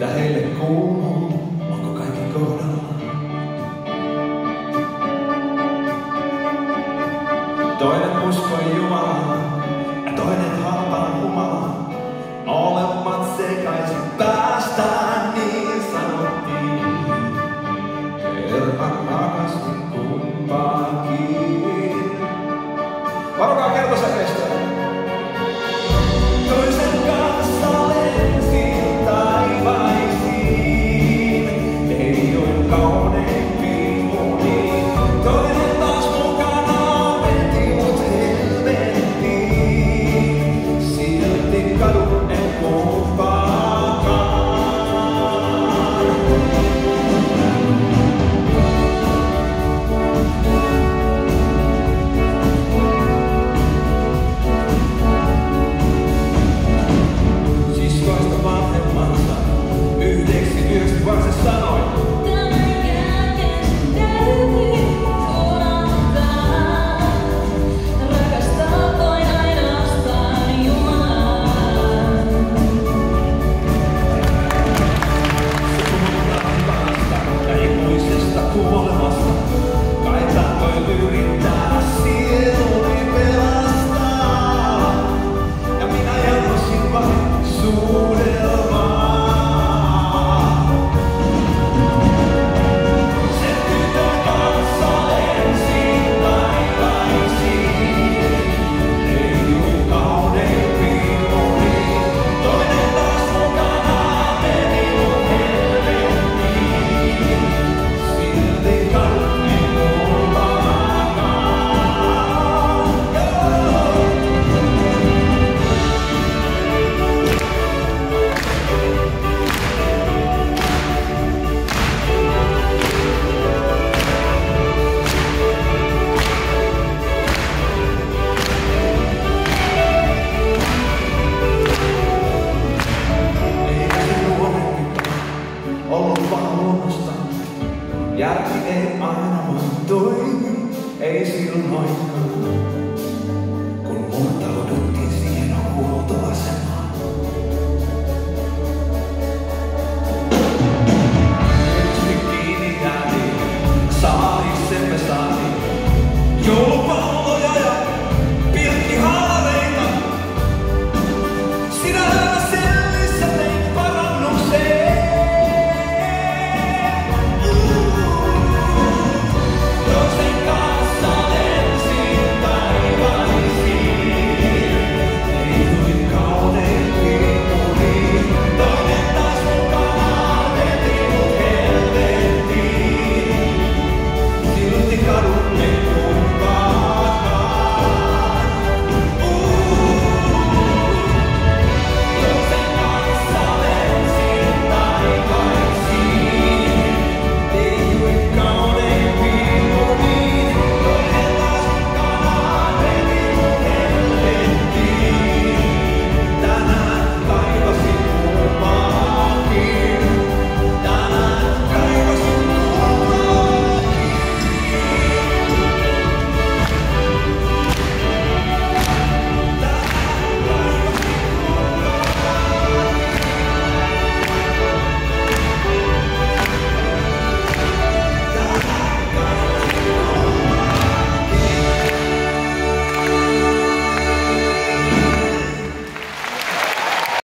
mitä heille kuuluu, onko kaikki kohdalla? Toinen uskoi Jumalaan ja toinen halpaan humalaan. Molemmat sekaisin päästään, niin sanottiin. Kerran rakastin kumpaakin. Varokaa kertosäkeistä. Toisen kanssa lensin taivaisiin, leijoin kauneimpiin uniin. Toinen taas mukana veti mut helvettiin, silti kadun en kumpaakaan. Siskoista vanhemmansa yhdeksi yöksi vaan se sanoi. Tämän jälkeen sun täytyy unohtaa. Rakastaa voin ainoastaan Jumalaa. Ja ikuisesta kuolemasta kai tahtoin yrittää sieluni pelastaa. Ja minä janosin vain suudelmaa. Sen tytön kanssa lensin taivaisiin, leijuin kauneimpiin uniin. Toinen taas mukana meni mut helvettiin, silti kadun en kumpaakaan. Eikä se nuorempi ollut vaan luonnosta. Järki ei aina vaan toimi, ei silloinkaan.